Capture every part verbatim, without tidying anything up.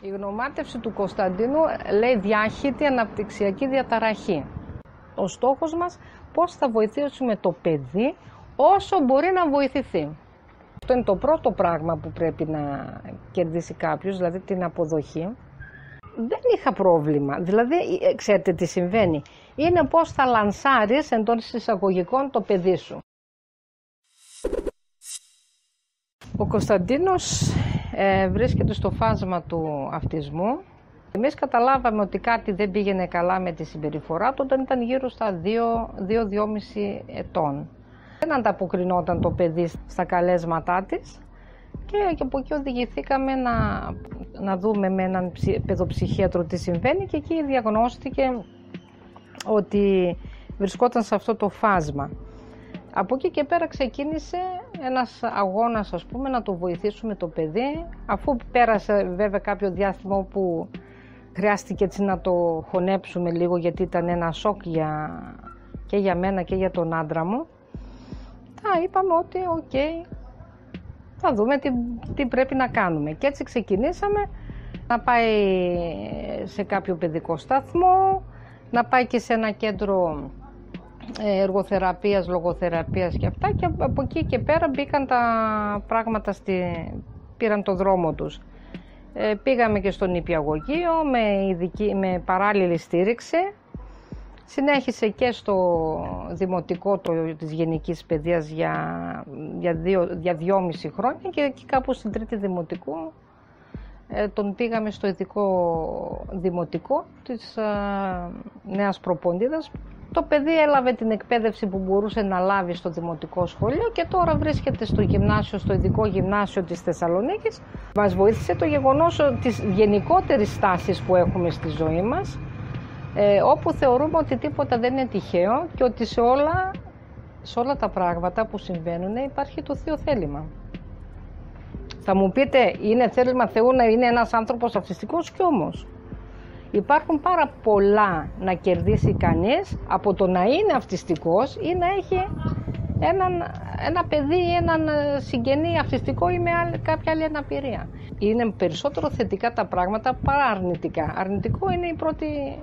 Η γνωμάτευση του Κωνσταντίνου λέει διάχυτη αναπτυξιακή διαταραχή. Ο στόχος μας πώς θα βοηθήσουμε το παιδί όσο μπορεί να βοηθηθεί. Αυτό είναι το πρώτο πράγμα που πρέπει να κερδίσει κάποιος, δηλαδή την αποδοχή. Δεν είχα πρόβλημα, δηλαδή ξέρετε τι συμβαίνει. Είναι πώς θα λανσάρεις εντός εισαγωγικών το παιδί σου. Ο Κωνσταντίνος ε, βρίσκεται στο φάσμα του αυτισμού. Εμείς καταλάβαμε ότι κάτι δεν πήγαινε καλά με τη συμπεριφορά του όταν ήταν γύρω στα δύο με δυόμισι ετών. Δεν ανταποκρινόταν το παιδί στα καλέσματά της και, και από εκεί οδηγηθήκαμε να, να δούμε με έναν παιδοψυχίατρο τι συμβαίνει και εκεί διαγνώστηκε ότι βρισκόταν σε αυτό το φάσμα. Από εκεί και πέρα ξεκίνησε ένας αγώνας, ας πούμε, να το βοηθήσουμε το παιδί, αφού πέρασε βέβαια κάποιο διάστημα που χρειάστηκε έτσι να το χωνέψουμε λίγο, γιατί ήταν ένα σοκ για, και για μένα και για τον άντρα μου. Θα είπαμε ότι οκ, okay, θα δούμε τι, τι πρέπει να κάνουμε. Και έτσι ξεκινήσαμε να πάει σε κάποιο παιδικό σταθμό, να πάει και σε ένα κέντρο εργοθεραπείας, λογοθεραπείας και αυτά, και από εκεί και πέρα μπήκαν τα πράγματα, στη, πήραν το δρόμο τους. Ε, πήγαμε και στο νηπιαγωγείο με, ειδική, με παράλληλη στήριξη. Συνέχισε και στο δημοτικό το, της γενικής παιδείας για, για, δύο, για δυόμιση χρόνια και εκεί κάπου στην τρίτη δημοτικού ε, τον πήγαμε στο ειδικό δημοτικό της ε, Νέας Προποντίδας. Το παιδί έλαβε την εκπαίδευση που μπορούσε να λάβει στο δημοτικό σχολείο και τώρα βρίσκεται στο γυμνάσιο, στο ειδικό γυμνάσιο της Θεσσαλονίκης. Μας βοήθησε το γεγονός της γενικότερης στάσης που έχουμε στη ζωή μας, ε, όπου θεωρούμε ότι τίποτα δεν είναι τυχαίο και ότι σε όλα, σε όλα τα πράγματα που συμβαίνουν υπάρχει το Θείο θέλημα. Θα μου πείτε, είναι θέλημα Θεού να είναι ένας άνθρωπος αυτιστικός, κι όμως υπάρχουν πάρα πολλά να κερδίσει κανείς από το να είναι αυτιστικός ή να έχει έναν, ένα παιδί ή έναν συγγενή αυτιστικό ή με άλλη, κάποια άλλη αναπηρία. Είναι περισσότερο θετικά τα πράγματα παρά αρνητικά. Αρνητικό είναι η πρώτη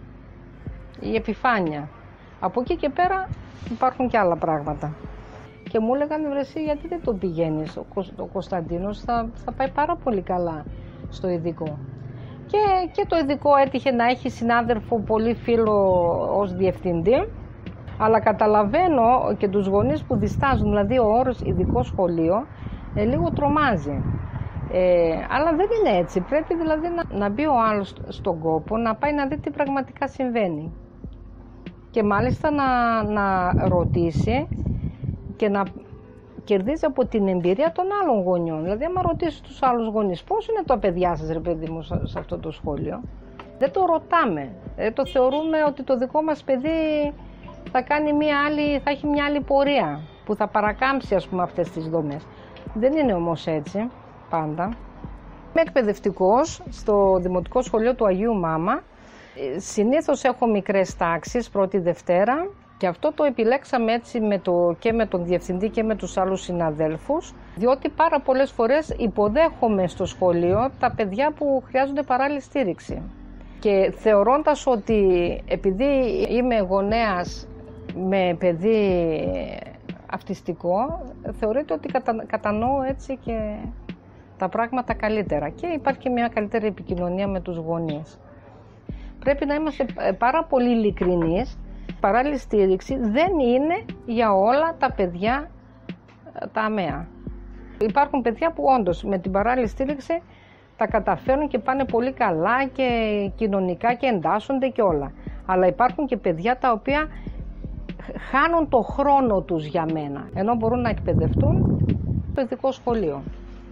η επιφάνεια. Από εκεί και πέρα υπάρχουν και άλλα πράγματα. Και μου έλεγαν, βρε εσύ, γιατί δεν το πηγαίνεις, ο, ο Κωνσταντίνος θα, θα πάει πάρα πολύ καλά στο ειδικό. Και, και το ειδικό έτυχε να έχει συνάδελφο πολύ φίλο ως διευθυντή, αλλά καταλαβαίνω και τους γονείς που διστάζουν, δηλαδή ο όρος ειδικό σχολείο ε, λίγο τρομάζει. Ε, αλλά δεν είναι έτσι, πρέπει δηλαδή να, να μπει ο άλλος στον κόπο, να πάει να δει τι πραγματικά συμβαίνει. Και μάλιστα να, να ρωτήσει και να κερδίζει από την εμπειρία των άλλων γονιών. Δηλαδή, άμα ρωτήσει τους άλλους γονείς πώς είναι τα παιδιά σας, ρε παιδί μου, σε αυτό το σχόλιο, δεν το ρωτάμε. Δεν το θεωρούμε ότι το δικό μας παιδί θα, κάνει μια άλλη, θα έχει μια άλλη πορεία, που θα παρακάμψει, ας πούμε, αυτές τις δομές. Δεν είναι όμως έτσι πάντα. Είμαι εκπαιδευτικός στο Δημοτικό Σχολείο του Αγίου Μάμα. Συνήθως έχω μικρές τάξεις, πρώτη Δευτέρα. Και αυτό το επιλέξαμε έτσι με το, και με τον διευθυντή και με τους άλλους συναδέλφους, διότι πάρα πολλές φορές υποδέχομαι στο σχολείο τα παιδιά που χρειάζονται παράλληλη στήριξη. Και θεωρώντας ότι επειδή είμαι γονέας με παιδί αυτιστικό, θεωρείται ότι κατα, κατανοώ έτσι και τα πράγματα καλύτερα. Και υπάρχει και μια καλύτερη επικοινωνία με τους γονείς. Πρέπει να είμαστε πάρα πολύ ειλικρινείς. Παράλληλη στήριξη δεν είναι για όλα τα παιδιά τα αμαία. Υπάρχουν παιδιά που όντως με την παράλληλη στήριξη τα καταφέρουν και πάνε πολύ καλά και κοινωνικά και εντάσσονται και όλα. Αλλά υπάρχουν και παιδιά τα οποία χάνουν το χρόνο τους για μένα, ενώ μπορούν να εκπαιδευτούν στο ειδικό σχολείο.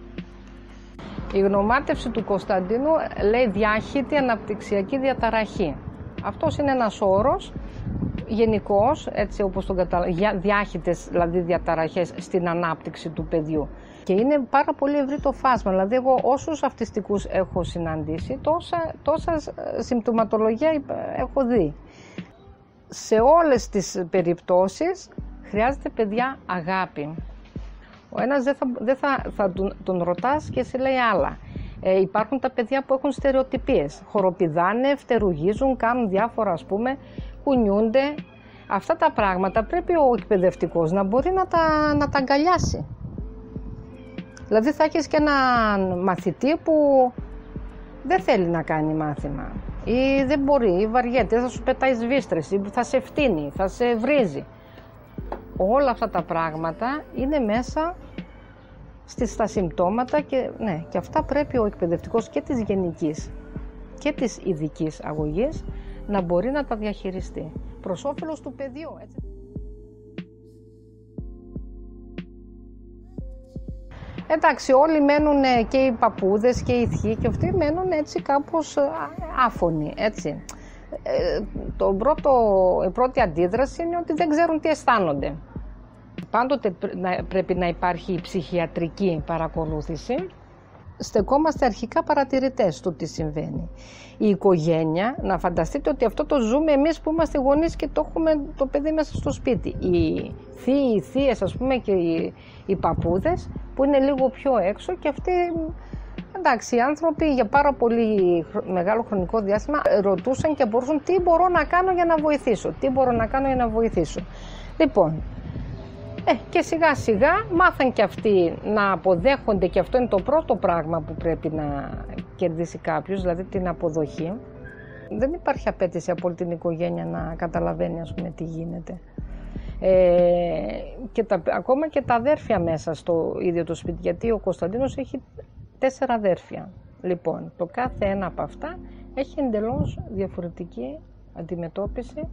Η γνωμάτευση του Κωνσταντίνου λέει διάχυτη αναπτυξιακή διαταραχή. Αυτός είναι ένας όρος γενικώς, έτσι όπως τον καταλαβαίνω, διάχυτες δηλαδή διαταραχές στην ανάπτυξη του παιδιού. Και είναι πάρα πολύ ευρύ το φάσμα, δηλαδή εγώ όσους αυτιστικούς έχω συναντήσει, τόσα, τόσα συμπτωματολογία έχω δει. Σε όλες τις περιπτώσεις χρειάζεται, παιδιά, αγάπη. Ο ένας δεν θα, δεν θα, θα τον, τον ρωτάς και σε λέει άλλα. Ε, υπάρχουν τα παιδιά που έχουν στερεοτυπίες, χοροπηδάνε, φτερουγίζουν, κάνουν διάφορα, ας πούμε, κουνιούνται. Αυτά τα πράγματα πρέπει ο εκπαιδευτικός να μπορεί να τα, να τα αγκαλιάσει. Δηλαδή θα έχεις και έναν μαθητή που δεν θέλει να κάνει μάθημα ή δεν μπορεί ή βαριέται, θα σου πετάει σβίστρες ή θα σε φτύνει, θα σε βρίζει. Όλα αυτά τα πράγματα είναι μέσα στις, στα συμπτώματα και, ναι, και αυτά πρέπει ο εκπαιδευτικός και της γενικής και της ειδικής αγωγής να μπορεί να τα διαχειριστεί προς όφελος του παιδιού. Έτσι. Εντάξει, όλοι μένουν και οι παππούδες και οι θείοι και αυτοί μένουν έτσι κάπως άφωνοι, έτσι. Ε, το πρώτο, η πρώτη αντίδραση είναι ότι δεν ξέρουν τι αισθάνονται. Πάντοτε πρέπει να υπάρχει η ψυχιατρική παρακολούθηση. Στεκόμαστε αρχικά παρατηρητές του τι συμβαίνει. Η οικογένεια, να φανταστείτε ότι αυτό το ζούμε εμείς που είμαστε γονείς και το έχουμε το παιδί μέσα στο σπίτι. Οι θείοι, οι θείες, ας πούμε, και οι, οι παππούδες που είναι λίγο πιο έξω και αυτοί, εντάξει, οι άνθρωποι για πάρα πολύ μεγάλο χρονικό διάστημα ρωτούσαν και μπορούσαν τι μπορώ να κάνω για να βοηθήσω, τι μπορώ να κάνω για να βοηθήσω. Λοιπόν, Ε, και σιγά σιγά μάθαν και αυτοί να αποδέχονται και αυτό είναι το πρώτο πράγμα που πρέπει να κερδίσει κάποιος, δηλαδή την αποδοχή. Δεν υπάρχει απέτηση από όλη την οικογένεια να καταλαβαίνει, ας πούμε, τι γίνεται. Ε, και τα, ακόμα και τα αδέρφια μέσα στο ίδιο το σπίτι, γιατί ο Κωνσταντίνος έχει τέσσερα αδέρφια. Λοιπόν, το κάθε ένα από αυτά έχει εντελώς διαφορετική αντιμετώπιση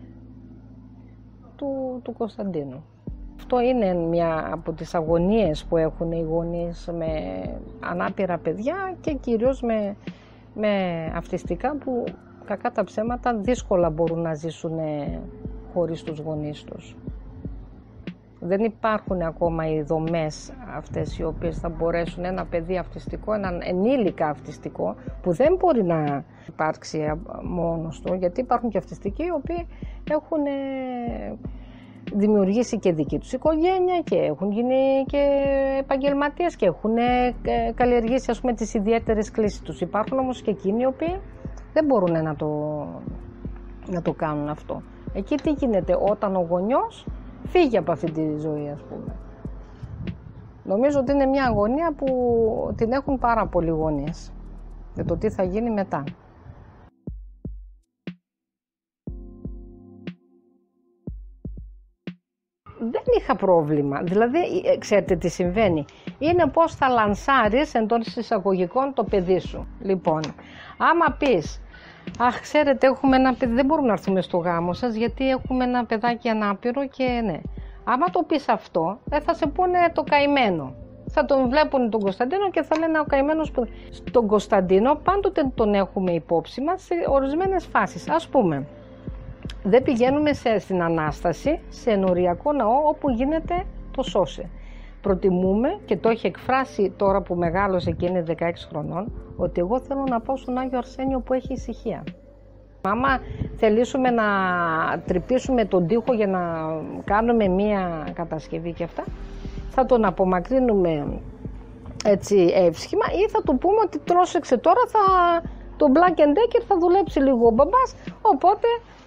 του, του Κωνσταντίνου. Αυτό είναι μια από τις αγωνίες που έχουν οι γονείς με ανάπηρα παιδιά και κυρίως με, με αυτιστικά που κακά τα ψέματα δύσκολα μπορούν να ζήσουν χωρίς τους γονείς τους. Δεν υπάρχουν ακόμα οι δομές αυτές οι οποίες θα μπορέσουν ένα παιδί αυτιστικό, έναν ενήλικα αυτιστικό που δεν μπορεί να υπάρξει μόνος του, γιατί υπάρχουν και αυτιστικοί οι οποίοι έχουν δημιουργήσει και δική τους οικογένεια και έχουν γίνει και επαγγελματίες και έχουν καλλιεργήσει, ας πούμε, τις ιδιαίτερες κλίσεις τους. Υπάρχουν όμως και εκείνοι οι οποίοι δεν μπορούν να το, να το κάνουν αυτό. Εκεί τι γίνεται όταν ο γονιός φύγει από αυτή τη ζωή, ας πούμε. Νομίζω ότι είναι μια αγωνία που την έχουν πάρα πολλοί γονείς για το τι θα γίνει μετά. Δεν είχα πρόβλημα, δηλαδή ξέρετε τι συμβαίνει, είναι πώς θα λανσάρεις εντός εισαγωγικών το παιδί σου. Λοιπόν, άμα πεις, αχ ξέρετε έχουμε ένα παιδί, δεν μπορούμε να έρθουμε στο γάμο σας γιατί έχουμε ένα παιδάκι ανάπηρο και ναι. Άμα το πεις αυτό, δεν θα σε πούνε το καημένο. Θα τον βλέπουν τον Κωνσταντίνο και θα λένε ο καημένος που... Τον Κωνσταντίνο πάντοτε τον έχουμε υπόψη μας σε ορισμένες φάσεις, ας πούμε. Δεν πηγαίνουμε σε, στην Ανάσταση, σε ενοριακό ναό όπου γίνεται το σώσε. Προτιμούμε και το έχει εκφράσει τώρα που μεγάλωσε και είναι δεκαέξι χρονών, ότι εγώ θέλω να πάω στον Άγιο Αρσένιο που έχει ησυχία. Άμα θελήσουμε να τρυπήσουμε τον τοίχο για να κάνουμε μία κατασκευή και αυτά, θα τον απομακρύνουμε έτσι εύσχημα ή θα του πούμε ότι πρόσεξε τώρα, θα, το Black and Decker θα δουλέψει λίγο ο μπαμπάς, οπότε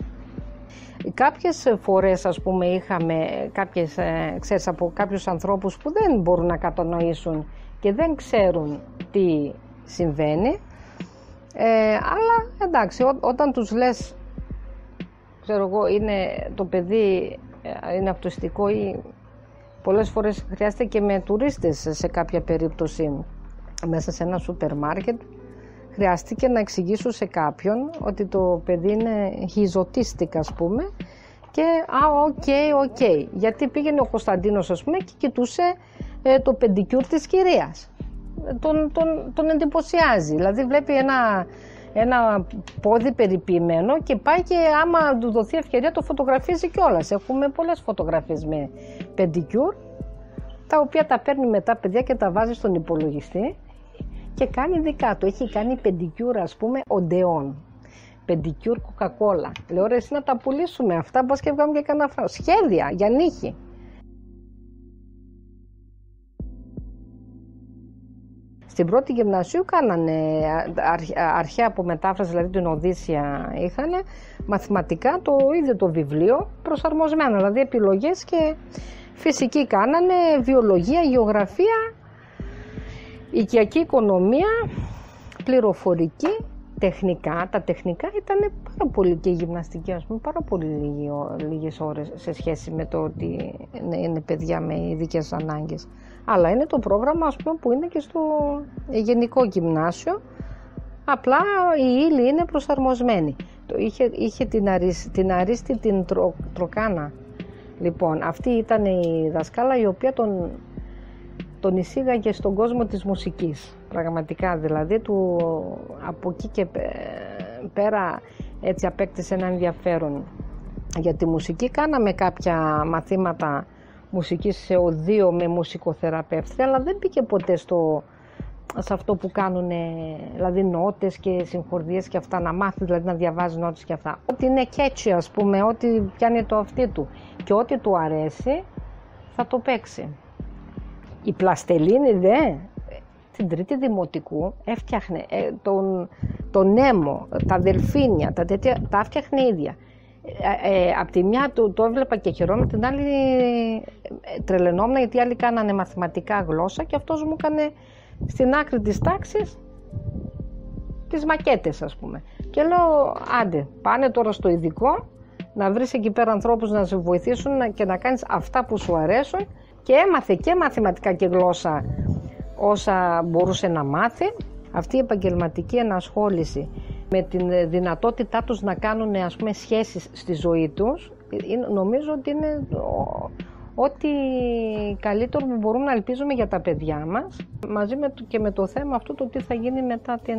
κάποιες φορές, ας πούμε, είχαμε κάποιες, ε, ξέρεις, από κάποιους ανθρώπους που δεν μπορούν να κατανοήσουν και δεν ξέρουν τι συμβαίνει, ε, αλλά εντάξει, ό, όταν τους λες, ξέρω εγώ, είναι το παιδί είναι αυτοιστικό ή πολλές φορές χρειάζεται και με τουρίστες σε κάποια περίπτωση μέσα σε ένα σούπερ μάρκετ, χρειάστηκε να εξηγήσω σε κάποιον ότι το παιδί είναι χιζωτίστικα, ας πούμε, και α, οκ, okay, οκ. Okay. Γιατί πήγαινε ο Κωνσταντίνος, ας πούμε, και κοιτούσε ε, το πεντικιούρ της κυρίας. Τον, τον, τον εντυπωσιάζει. Δηλαδή βλέπει ένα, ένα πόδι περιποιημένο και πάει και άμα του δοθεί ευκαιρία το φωτογραφίζει κιόλας. Έχουμε πολλές φωτογραφίες με πεντικιούρ, τα οποία τα παίρνει μετά παιδιά και τα βάζει στον υπολογιστή και κάνει δικά του. Έχει κάνει πεντικιούρ, ας πούμε, οντεών. Πεντικιούρ κοκακόλα. Λέω ρε εσύ να τα πουλήσουμε αυτά, μπας και βγάλουμε και κανένα φράγκο. Σχέδια για νύχη. Στην πρώτη γυμνασίου κάνανε αρχαία από μετάφραση, δηλαδή την Οδύσσια είχανε, μαθηματικά το ίδιο το βιβλίο προσαρμοσμένο, δηλαδή επιλογές, και φυσική κάνανε, βιολογία, γεωγραφία, οικιακή οικονομία, πληροφορική, τεχνικά. Τα τεχνικά ήταν πάρα πολύ, και η γυμναστική, ας πούμε, πάρα πολύ λίγες ώρες σε σχέση με το ότι είναι παιδιά με ειδικές ανάγκες. Αλλά είναι το πρόγραμμα, ας πούμε, που είναι και στο γενικό γυμνάσιο, απλά η ύλη είναι προσαρμοσμένη. Το είχε, είχε την, αρίσ, την αρίστη την τρο, Τροκάνα. Λοιπόν, αυτή ήταν η δασκάλα η οποία τον, τον εισήγαγε στον κόσμο της μουσικής. Πραγματικά, δηλαδή, του, από εκεί και πέρα έτσι απέκτησε ένα ενδιαφέρον για τη μουσική. Κάναμε κάποια μαθήματα μουσικής σε οδείο με μουσικοθεραπεύτρια, αλλά δεν πήγε ποτέ στο, σε αυτό που κάνουν, δηλαδή νότες και συγχορδίες και αυτά, να μάθει δηλαδή να διαβάζει νότες και αυτά. Ό,τι είναι catchy, ας πούμε, ό,τι πιάνει το αυτί του και ό,τι του αρέσει θα το παίξει. Η Πλαστελίνη δε, την τρίτη δημοτικού, έφτιαχνε ε, τον, τον Νέμο, τα δελφίνια, τα τέτοια, τα έφτιαχνε ίδια. Ε, ε, απ' τη μια το, το έβλεπα και χαιρόμουν, την άλλη ε, τρελαινόμουν, γιατί οι άλλοι κάνανε μαθηματικά γλώσσα και αυτός μου έκανε στην άκρη της τάξης τις μακέτες, ας πούμε. Και λέω, άντε, πάνε τώρα στο ειδικό, να βρεις εκεί πέρα ανθρώπους να σε βοηθήσουν και να κάνεις αυτά που σου αρέσουν. Και έμαθε και μαθηματικά και γλώσσα όσα μπορούσε να μάθει. Αυτή η επαγγελματική ενασχόληση με την δυνατότητά τους να κάνουν, ας πούμε, σχέσεις στη ζωή τους, νομίζω ότι είναι ό,τι καλύτερο που μπορούμε να ελπίζουμε για τα παιδιά μας, μαζί με το, και με το θέμα αυτό το τι θα γίνει μετά την,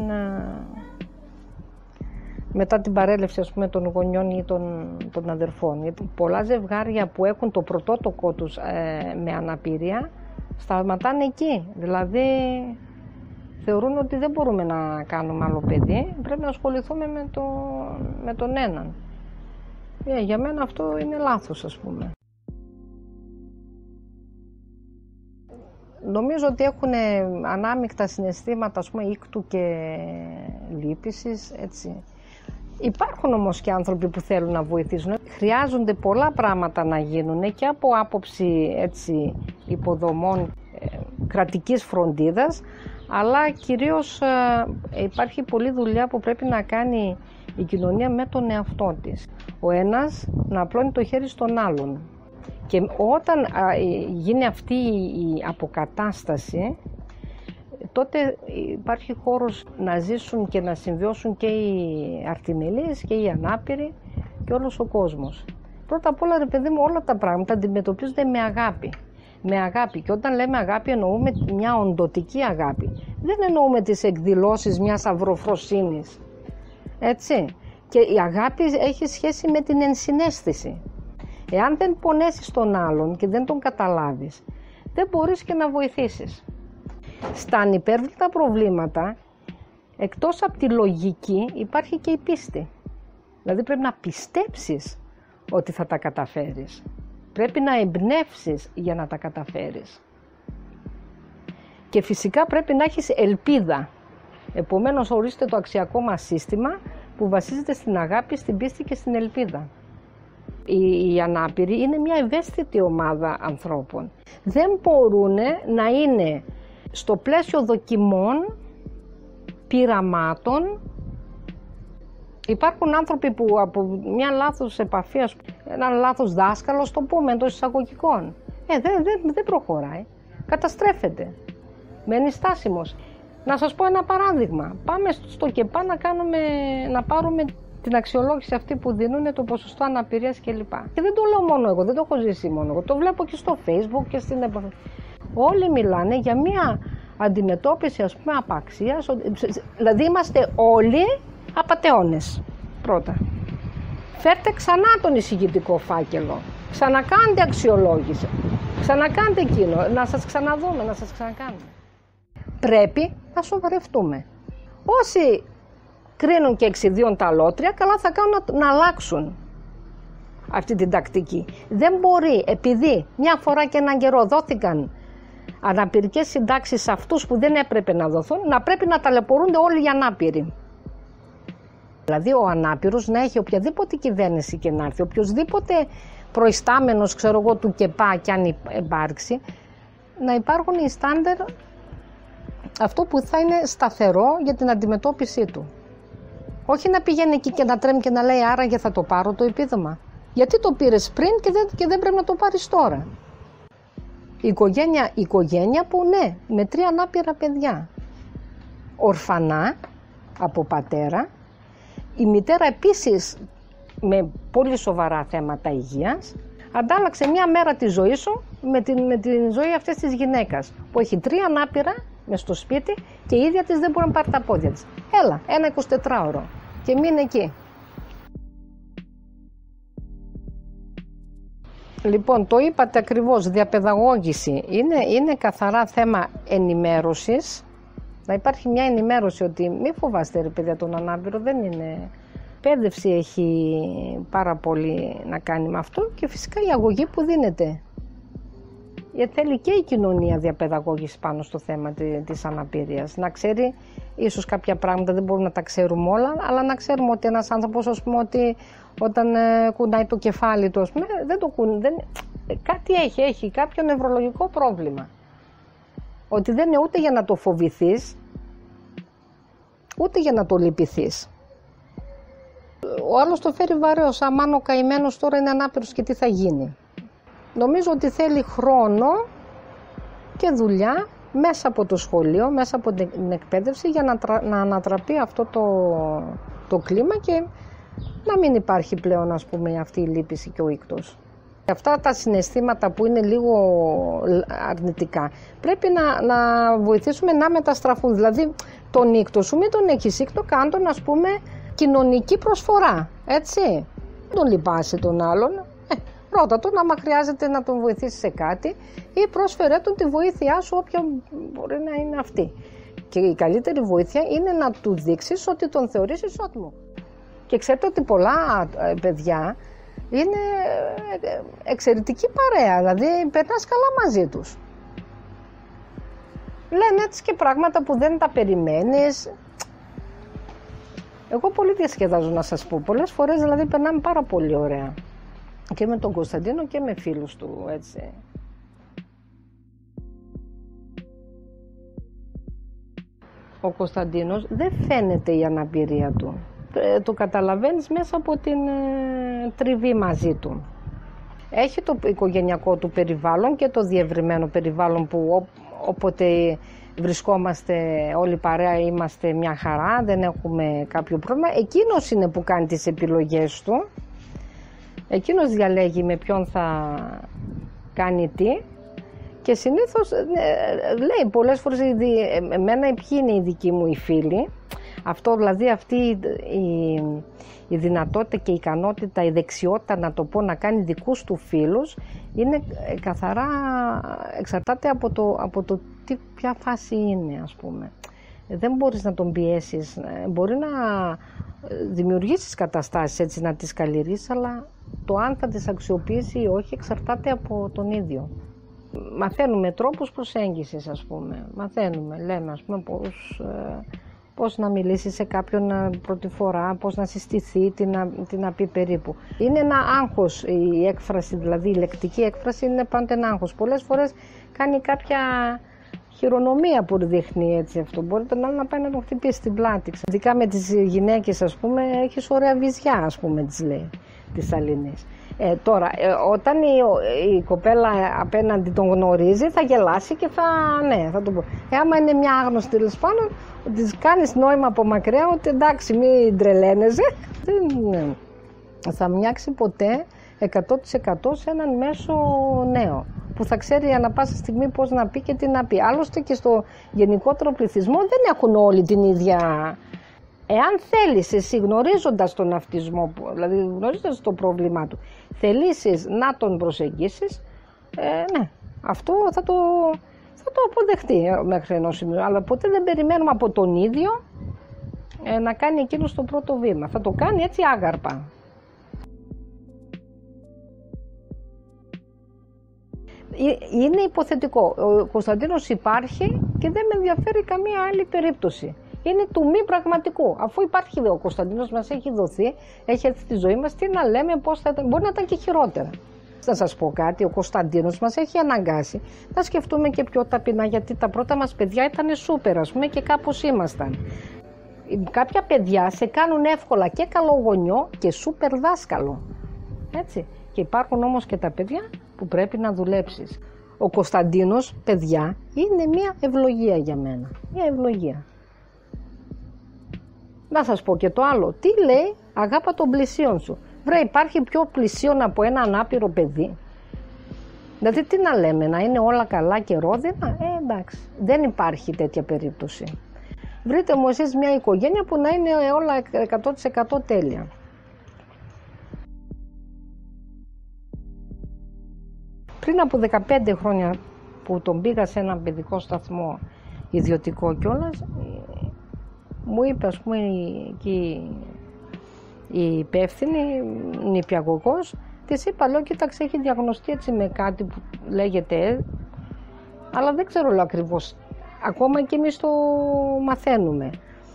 μετά την παρέλευση, ας πούμε, των γονιών ή των, των αδερφών. Γιατί πολλά ζευγάρια που έχουν το πρωτότοκο τους ε, με αναπηρία σταματάνε εκεί. Δηλαδή θεωρούν ότι δεν μπορούμε να κάνουμε άλλο παιδί, πρέπει να ασχοληθούμε με, το, με τον έναν. Ε, για μένα αυτό είναι λάθος, ας πούμε. Νομίζω ότι έχουν ανάμεικτα συναισθήματα, ας πούμε, ήκτου και λύπησης, έτσι. Υπάρχουν όμως και άνθρωποι που θέλουν να βοηθήσουν. Χρειάζονται πολλά πράγματα να γίνουν και από άποψη, έτσι, υποδομών ε, κρατικής φροντίδας, αλλά κυρίως ε, υπάρχει πολλή δουλειά που πρέπει να κάνει η κοινωνία με τον εαυτό της. Ο ένας να απλώνει το χέρι στον άλλον. Και όταν α, γίνει αυτή η αποκατάσταση, τότε υπάρχει χώρος να ζήσουν και να συμβιώσουν και οι αρτιμελείς και οι ανάπηροι και όλος ο κόσμος. Πρώτα απ' όλα, ρε παιδί μου, όλα τα πράγματα αντιμετωπίζονται με αγάπη. Με αγάπη. Και όταν λέμε αγάπη, εννοούμε μια οντοτική αγάπη. Δεν εννοούμε τις εκδηλώσεις μιας αυροφροσύνης. Έτσι. Και η αγάπη έχει σχέση με την ενσυναίσθηση. Εάν δεν πονέσεις τον άλλον και δεν τον καταλάβεις, δεν μπορείς και να βοηθήσεις. Στα ανυπέρβλητα προβλήματα, εκτός από τη λογική, υπάρχει και η πίστη. Δηλαδή πρέπει να πιστέψεις ότι θα τα καταφέρεις. Πρέπει να εμπνεύσεις για να τα καταφέρεις. Και φυσικά πρέπει να έχεις ελπίδα. Επομένως, ορίστε το αξιακό μας σύστημα που βασίζεται στην αγάπη, στην πίστη και στην ελπίδα. Οι, οι ανάπηροι είναι μια ευαίσθητη ομάδα ανθρώπων. Δεν μπορούν να είναι στο πλαίσιο δοκιμών, πειραμάτων. Υπάρχουν άνθρωποι που από μια λάθος επαφή, ένα λάθος δάσκαλο, το πούμε εντός εισαγωγικών, ε, δεν, δεν, δεν προχωράει, καταστρέφεται, μένει στάσιμος. Να σας πω ένα παράδειγμα. Πάμε στο ΚΕΠΑ να, κάνουμε, να πάρουμε την αξιολόγηση αυτή που δίνουν, το ποσοστό αναπηρίας κλπ. Και δεν το λέω μόνο εγώ, δεν το έχω ζήσει μόνο εγώ, το βλέπω και στο Facebook και στην επαφή. Όλοι μιλάνε για μια αντιμετώπιση, ας πούμε, απαξίας, δηλαδή είμαστε όλοι απατεώνες. Πρώτα, φέρτε ξανά τον εισηγητικό φάκελο, ξανακάντε αξιολόγηση, ξανακάντε εκείνο, να σας ξαναδούμε, να σας ξανακάνουμε. Πρέπει να σοβαρευτούμε. Όσοι κρίνουν και εξιδίων τα αλότρια, καλά θα κάνουν να, να αλλάξουν αυτή την τακτική. Δεν μπορεί, επειδή μια φορά και έναν καιρό δόθηκαν αναπηρικές συντάξεις σε αυτούς που δεν έπρεπε να δοθούν, να πρέπει να ταλαιπωρούνται όλοι οι ανάπηροι. Δηλαδή ο ανάπηρος να έχει οποιαδήποτε κυβέρνηση και να έρθει, οποιοσδήποτε προϊστάμενος, ξέρω εγώ, του ΚΕΠΑ κι αν υπάρξει, να υπάρχουν οι στάνταρ, αυτό που θα είναι σταθερό για την αντιμετώπιση του. Όχι να πηγαίνει εκεί και να τρέμει και να λέει άραγε θα το πάρω το επίδομα. Γιατί το πήρες πριν και δεν, και δεν πρέπει να το πάρεις τώρα. Η οικογένεια, η οικογένεια που ναι, με τρία ανάπηρα παιδιά. Ορφανά από πατέρα. Η μητέρα επίσης με πολύ σοβαρά θέματα υγείας. Αντάλλαξε μια μέρα τη ζωή σου με την, με την ζωή αυτής της γυναίκας που έχει τρία ανάπηρα μες στο σπίτι και η ίδια της δεν μπορεί να πάρει τα πόδια της. Έλα, ένα εικοσιτετράωρο και μείνε εκεί. Λοιπόν, το είπατε ακριβώς, διαπαιδαγώγηση. Είναι, είναι καθαρά θέμα ενημέρωσης. Να υπάρχει μια ενημέρωση ότι μη φοβάστε ρε παιδιά τον ανάπηρο, δεν είναι... Εκπαίδευση έχει πάρα πολύ να κάνει με αυτό και φυσικά η αγωγή που δίνεται. Γιατί θέλει και η κοινωνία διαπαιδαγώγηση πάνω στο θέμα της αναπηρίας. Να ξέρει, ίσως κάποια πράγματα δεν μπορούμε να τα ξέρουμε όλα, αλλά να ξέρουμε ότι ένας άνθρωπος, ας πούμε, ότι όταν ε, κουνάει το κεφάλι του, ας πούμε, δεν το κουνάει, δεν... κάτι έχει, έχει κάποιο νευρολογικό πρόβλημα. Ότι δεν είναι ούτε για να το φοβηθείς, ούτε για να το λυπηθείς. Ο άλλος το φέρει βαρέως, αμάν ο καημένος τώρα είναι ανάπηρος και τι θα γίνει. Νομίζω ότι θέλει χρόνο και δουλειά μέσα από το σχολείο, μέσα από την εκπαίδευση για να, τρα... να ανατραπεί αυτό το... το κλίμα και να μην υπάρχει πλέον, ας πούμε, αυτή η λύπηση και ο ήκτος. Αυτά τα συναισθήματα που είναι λίγο αρνητικά πρέπει να, να βοηθήσουμε να μεταστραφούν. Δηλαδή τον ήκτο σου μην τον έχεις ήκτο, κάν τον, ας πούμε, κοινωνική προσφορά, έτσι. Δεν τον λυπάσαι τον άλλον, ε, ρώτα τον άμα χρειάζεται να τον βοηθήσει σε κάτι ή πρόσφερε τον τη βοήθειά σου όποια μπορεί να είναι αυτή. Και η καλύτερη βοήθεια είναι να του δείξεις ότι τον θεωρείς ισότιμο. Και ξέρετε ότι πολλά παιδιά είναι εξαιρετική παρέα, δηλαδή περνάς καλά μαζί τους. Λένε έτσι και πράγματα που δεν τα περιμένεις. Εγώ πολύ διασκεδάζω να σας πω, πολλές φορές δηλαδή περνάμε πάρα πολύ ωραία. Και με τον Κωνσταντίνο και με φίλους του, έτσι. Ο Κωνσταντίνος δεν φαίνεται η αναπηρία του. Το καταλαβαίνεις μέσα από την ε, τριβή μαζί του. Έχει το οικογενειακό του περιβάλλον και το διευρυμένο περιβάλλον που ό, όποτε βρισκόμαστε όλοι παρέα είμαστε μια χαρά, δεν έχουμε κάποιο πρόβλημα. Εκείνος είναι που κάνει τις επιλογές του. Εκείνος διαλέγει με ποιον θα κάνει τι. Και συνήθως ε, λέει πολλές φορές, εμένα ποιοι είναι οι δικοί μου οι φίλοι. Αυτό δηλαδή αυτή η, η δυνατότητα και η ικανότητα, η δεξιότητα να το πω, να κάνει δικούς του φίλους είναι καθαρά, εξαρτάται από το, από το τι, ποια φάση είναι, ας πούμε. Δεν μπορείς να τον πιέσεις, μπορεί να δημιουργήσεις καταστάσεις έτσι, να τις καλλιεργήσεις, αλλά το αν θα τις αξιοποιήσει ή όχι εξαρτάται από τον ίδιο. Μαθαίνουμε τρόπους προσέγγισης, ας πούμε, μαθαίνουμε, λέμε ας πούμε πώς... πώς να μιλήσει σε κάποιον πρώτη φορά, πώς να συστηθεί, τι να, τι να πει περίπου. Είναι ένα άγχος η έκφραση, δηλαδή η λεκτική έκφραση είναι πάντα ένα άγχος. Πολλές φορές κάνει κάποια χειρονομία που δείχνει έτσι αυτό. Μπορεί τον άλλο να πάει να τον χτυπήσει στην πλάτη. Ειδικά με τις γυναίκες, ας πούμε, έχεις ωραία βυζιά, ας πούμε, τις λέει, τις Αλληνές. Ε, τώρα, ε, όταν η, η κοπέλα απέναντι τον γνωρίζει, θα γελάσει και θα, ναι, θα το πω. Ε, άμα είναι μια άγνωστη, τέλος πάντων, της κάνεις νόημα από μακριά ότι εντάξει, μην τρελαίνεσαι, δεν θα μοιάξει ποτέ εκατό τοις εκατό σε έναν μέσο νέο που θα ξέρει ανά πάσα στιγμή πώς να πει και τι να πει. Άλλωστε και στο γενικότερο πληθυσμό δεν έχουν όλοι την ίδια. Εάν θέλεις εσύ, γνωρίζοντας τον αυτισμό, δηλαδή γνωρίζοντας το πρόβλημά του, θελήσεις να τον προσεγγίσεις, ε, ναι, αυτό θα το, θα το αποδεχτεί μέχρι ενός σημείου. Αλλά ποτέ δεν περιμένουμε από τον ίδιο ε, να κάνει εκείνο το πρώτο βήμα. Θα το κάνει έτσι άγαρπα. είναι υποθετικό. Ο Κωνσταντίνος υπάρχει και δεν με ενδιαφέρει καμία άλλη περίπτωση. Είναι του μη πραγματικού. Αφού υπάρχει ο Κωνσταντίνος, μας έχει δοθεί, έχει έρθει στη ζωή μας, τι να λέμε, πώς θα ήταν, μπορεί να ήταν και χειρότερα. Να σας πω κάτι, ο Κωνσταντίνος μας έχει αναγκάσει να σκεφτούμε και πιο ταπεινά, γιατί τα πρώτα μας παιδιά ήταν σούπερ, ας πούμε, και κάπως ήμασταν. Κάποια παιδιά σε κάνουν εύκολα και καλό γονιό και σούπερ δάσκαλο. Έτσι. Και υπάρχουν όμως και τα παιδιά που πρέπει να δουλέψεις. Ο Κωνσταντίνος, παιδιά, είναι μια ευλογία για μένα. Μια ευλογία. Να σας πω και το άλλο. Τι λέει, αγάπα των πλησίων σου. Βρε, υπάρχει πιο πλησίον από ένα ανάπηρο παιδί? Δηλαδή τι να λέμε, να είναι όλα καλά και ρόδινα? Ε, εντάξει, δεν υπάρχει τέτοια περίπτωση. Βρείτε μου εσείς μια οικογένεια που να είναι όλα εκατό τοις εκατό τέλεια. Πριν από δεκαπέντε χρόνια που τον πήγα σε έναν παιδικό σταθμό ιδιωτικό κιόλας, μου είπε, ας πούμε, η, η υπεύθυνη, η νηπιαγωγός, της είπα, λέω, κοίταξε, έχει διαγνωστεί έτσι με κάτι που λέγεται, αλλά δεν ξέρω, λέω, ακριβώς, ακόμα και εμείς το μαθαίνουμε.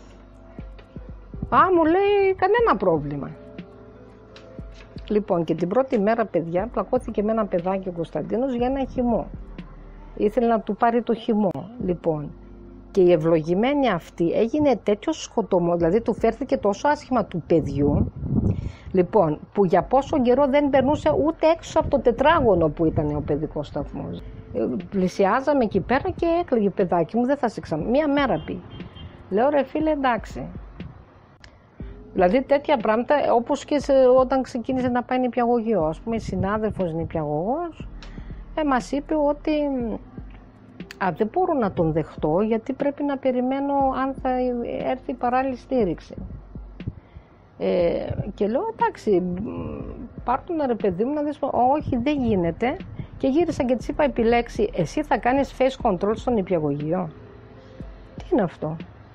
Α, μου λέει, κανένα πρόβλημα. Λοιπόν, και την πρώτη μέρα, παιδιά, πλακώθηκε με ένα παιδάκι ο Κωνσταντίνος για ένα χυμό. Ήθελε να του πάρει το χυμό. Λοιπόν, και η ευλογημένη αυτή έγινε τέτοιο σκοτωμό, δηλαδή του φέρθηκε τόσο άσχημα του παιδιού, λοιπόν, που για πόσο καιρό δεν περνούσε ούτε έξω από το τετράγωνο που ήταν ο παιδικός σταθμός. Πλησιάζαμε εκεί πέρα και έκλαιγε, παιδάκι μου, δεν θα σε ξανά. Μία μέρα πει. Λέω, ρε φίλε, εντάξει. Δηλαδή τέτοια πράγματα, όπως και σε, όταν ξεκίνησε να πάει νηπιαγωγείο. Ας πούμε, η συνάδελφος νηπιαγωγός ε, μας είπε ότι α, δεν μπορώ να τον δεχτώ, γιατί πρέπει να περιμένω αν θα έρθει παράλληλη στήριξη. Ε, και λέω, εντάξει, πάρ' τον, ρε παιδί μου, να δεις. Όχι, δεν γίνεται. Και γύρισα και της είπα, επιλέξει, εσύ θα κάνεις face control στο νηπιαγωγείο? Τι είναι αυτό?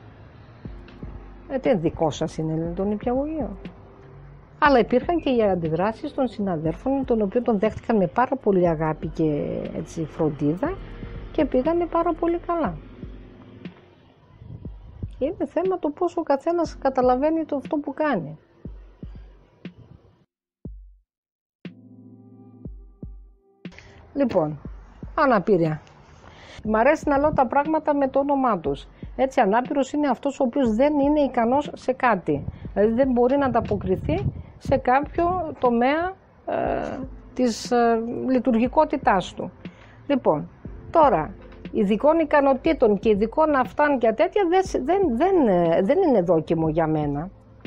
Ε, τι δικό σας είναι το νηπιαγωγείο? Αλλά υπήρχαν και οι αντιδράσεις των συναδέρφων, των οποίων τον δέχτηκαν με πάρα πολύ αγάπη και έτσι, φροντίδα, και πήγανε πάρα πολύ καλά. Είναι θέμα το πόσο ο καθένας καταλαβαίνει το αυτό που κάνει. Λοιπόν, αναπηρία. Μ' αρέσει να λέω τα πράγματα με το όνομά τους. Έτσι, ανάπηρος είναι αυτός ο οποίος δεν είναι ικανός σε κάτι. Δηλαδή δεν μπορεί να ανταποκριθεί σε κάποιο τομέα ε, της ε, λειτουργικότητάς του. Λοιπόν, τώρα, ειδικών ικανοτήτων και ειδικών αυτάν και τέτοια δεν, δεν, δεν, δεν είναι δόκιμο για μένα.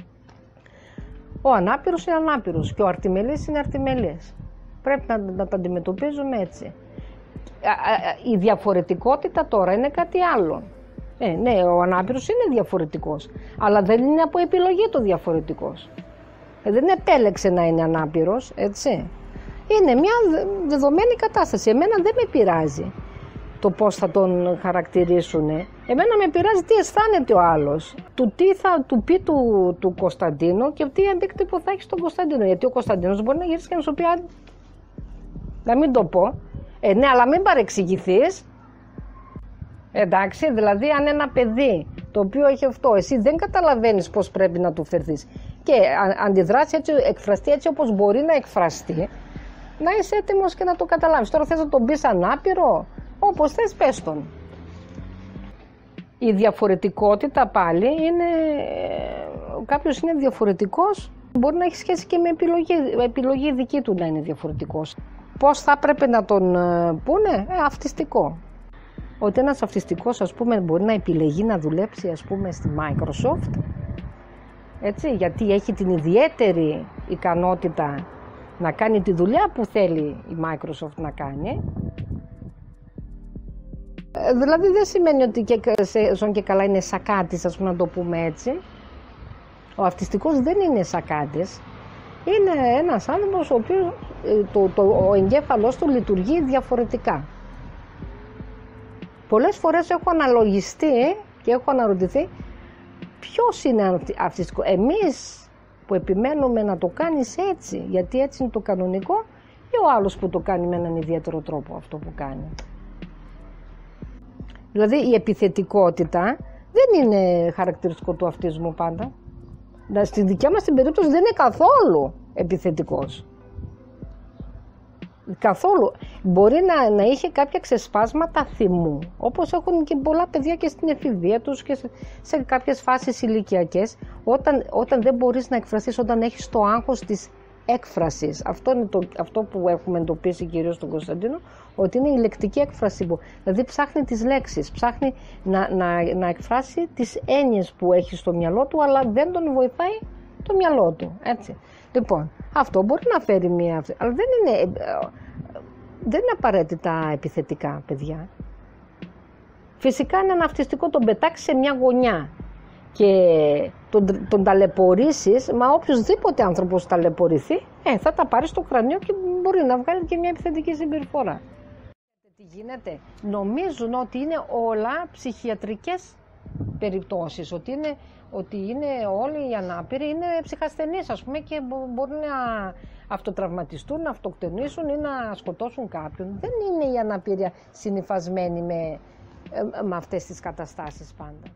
Ο ανάπηρος είναι ανάπηρος και ο αρτιμελής είναι αρτιμελής. Πρέπει να, να τα αντιμετωπίζουμε έτσι. Η διαφορετικότητα τώρα είναι κάτι άλλο. Ε, ναι, ο ανάπηρος είναι διαφορετικός, αλλά δεν είναι από επιλογή το διαφορετικός. Ε, δεν επέλεξε να είναι ανάπηρος, έτσι. Είναι μια δεδομένη κατάσταση. Εμένα δεν με πειράζει το πώς θα τον χαρακτηρίσουν. Εμένα με πειράζει τι αισθάνεται ο άλλος, του τι θα του πει του, του Κωνσταντίνου και τι αντίκτυπο θα έχει στον Κωνσταντίνο. Γιατί ο Κωνσταντίνος μπορεί να γυρίσει και να σου πει, να μην το πω. Ε, ναι, αλλά μην παρεξηγηθείς. Εντάξει, δηλαδή αν ένα παιδί το οποίο έχει αυτό, εσύ δεν καταλαβαίνεις πώς πρέπει να του φερθείς και αντιδράσει έτσι, εκφραστεί έτσι όπως μπορεί να εκφραστεί, να είσαι έτοιμος και να το καταλάβεις. Τώρα θες να τον πεις ανάπηρο, όπως θες πες τον. Η διαφορετικότητα πάλι είναι, κάποιος είναι διαφορετικός, μπορεί να έχει σχέση και με επιλογή, επιλογή δική του να είναι διαφορετικός. Πώς θα έπρεπε να τον πούνε, ε, αυτιστικό. Ότι ένας αυτιστικός, ας πούμε, μπορεί να επιλεγεί να δουλέψει, ας πούμε, στη Microsoft, έτσι, γιατί έχει την ιδιαίτερη ικανότητα να κάνει τη δουλειά που θέλει η Microsoft να κάνει. Ε, δηλαδή δεν σημαίνει ότι και, σε, ζων και καλά είναι σακάτης, ας πούμε, να το πούμε έτσι. Ο αυτιστικός δεν είναι σακάτης. Είναι ένας άνθρωπος ο οποίος το, το, ο εγκέφαλός του λειτουργεί διαφορετικά. Πολλές φορές έχω αναλογιστεί και έχω αναρωτηθεί ποιος είναι αυτιστικός. Εμείς που επιμένουμε να το κάνεις έτσι, γιατί έτσι είναι το κανονικό, ή ο άλλος που το κάνει με έναν ιδιαίτερο τρόπο αυτό που κάνει. Δηλαδή η επιθετικότητα δεν είναι χαρακτηριστικό του αυτισμού πάντα. Στη δικιά μας την περίπτωση δεν είναι καθόλου επιθετικός. Καθόλου. Μπορεί να, να είχε κάποια ξεσπάσματα θυμού, όπως έχουν και πολλά παιδιά και στην εφηβεία τους και σε, σε κάποιες φάσεις ηλικιακές, όταν, όταν δεν μπορείς να εκφραστείς, όταν έχεις το άγχος της έκφρασης. Αυτό είναι το, αυτό που έχουμε εντοπίσει κυρίως στον Κωνσταντίνο, ότι είναι η λεκτική έκφραση. Που, δηλαδή ψάχνει τις λέξεις, ψάχνει να, να, να εκφράσει τις έννοιες που έχει στο μυαλό του, αλλά δεν τον βοηθάει το μυαλό του. Έτσι. Λοιπόν, αυτό μπορεί να φέρει μία, αλλά δεν είναι, δεν είναι απαραίτητα επιθετικά, παιδιά. Φυσικά είναι ένα αυτιστικό τον πετάξει σε μια γωνιά και τον, τον ταλαιπωρήσεις, μα οποιοσδήποτε άνθρωπος ταλαιπωρηθεί, ε, θα τα πάρει στο κρανίο και μπορεί να βγάλει και μια επιθετική συμπεριφορά. Τι γίνεται, νομίζουν ότι είναι όλα ψυχιατρικές περιπτώσεις, ότι είναι, ότι είναι όλοι οι ανάπηροι είναι ψυχασθενείς, ας πούμε, και μπορεί να αυτοτραυματιστούν, να αυτοκτονήσουν ή να σκοτώσουν κάποιον. Δεν είναι η αναπηρία συνυφασμένη με, με αυτές τις καταστάσεις πάντα.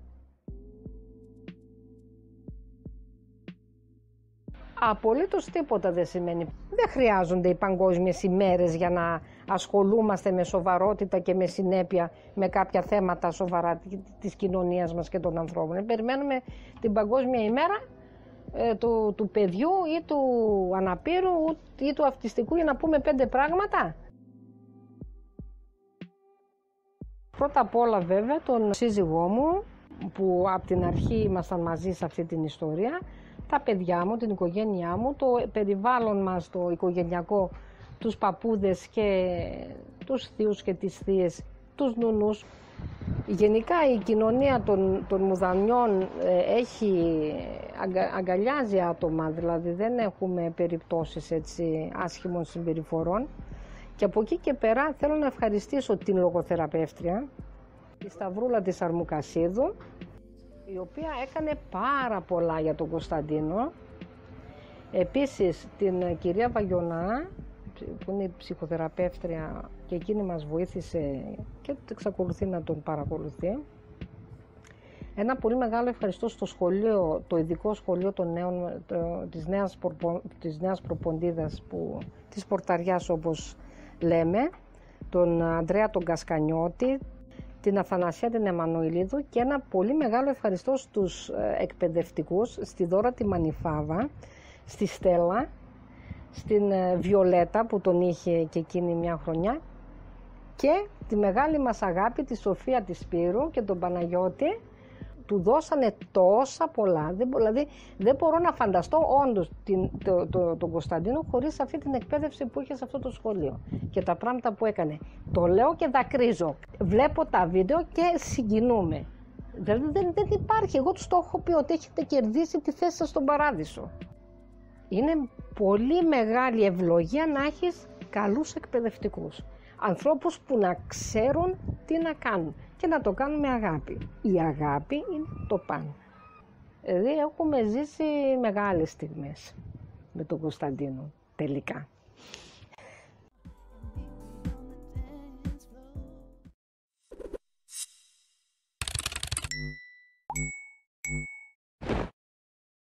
Απολύτως τίποτα δεν σημαίνει. Δεν χρειάζονται οι παγκόσμιες ημέρες για να ασχολούμαστε με σοβαρότητα και με συνέπεια με κάποια θέματα σοβαρά της κοινωνίας μας και των ανθρώπων. Περιμένουμε την παγκόσμια ημέρα ε, του, του παιδιού ή του αναπήρου ή του αυτιστικού για να πούμε πέντε πράγματα. Πρώτα απ' όλα βέβαια τον σύζυγό μου, που από την αρχή ήμασταν μαζί σε αυτή την ιστορία, τα παιδιά μου, την οικογένειά μου, το περιβάλλον μας, το οικογενειακό, τους παππούδες και τους θείους και τις θείες, τους νουνούς. Γενικά η κοινωνία των, των μουδανιών ε, έχει, αγκα, αγκαλιάζει άτομα, δηλαδή δεν έχουμε περιπτώσεις έτσι άσχημων συμπεριφορών. Και από εκεί και πέρα θέλω να ευχαριστήσω την λογοθεραπεύτρια, τη Σταυρούλα της Αρμουκασίδου, η οποία έκανε πάρα πολλά για τον Κωνσταντίνο. Επίσης την κυρία Βαγιονά, που είναι ψυχοθεραπεύτρια και εκείνη μας βοήθησε και εξακολουθεί να τον παρακολουθεί. Ένα πολύ μεγάλο ευχαριστώ στο σχολείο, το ειδικό σχολείο των νέων, το, της, νέας προπο, της νέας προποντίδας, που, της Πορταριάς όπως λέμε, τον Ανδρέα τον Κασκανιώτη, την Αθανασία την Εμμανουηλίδου, και ένα πολύ μεγάλο ευχαριστώ στους εκπαιδευτικούς, στη Δώρα τη Μανιφάβα, στη Στέλλα, στην Βιολέτα που τον είχε και εκείνη μια χρονιά, και τη μεγάλη μας αγάπη τη Σοφία τη Σπύρου και τον Παναγιώτη. Του δώσανε τόσα πολλά, δηλαδή δεν μπορώ να φανταστώ όντως την, το, το, τον Κωνσταντίνο χωρίς αυτή την εκπαίδευση που είχε σε αυτό το σχολείο και τα πράγματα που έκανε. Το λέω και δακρύζω, βλέπω τα βίντεο και συγκινούμε. Δηλαδή δεν, δεν υπάρχει, εγώ τους το έχω πει ότι έχετε κερδίσει τη θέση σας στον παράδεισο. Είναι πολύ μεγάλη ευλογία να έχεις καλούς εκπαιδευτικούς. Ανθρώπους που να ξέρουν τι να κάνουν και να το κάνουν με αγάπη. Η αγάπη είναι το πάνω. Δηλαδή έχουμε ζήσει μεγάλες στιγμές με τον Κωνσταντίνο τελικά.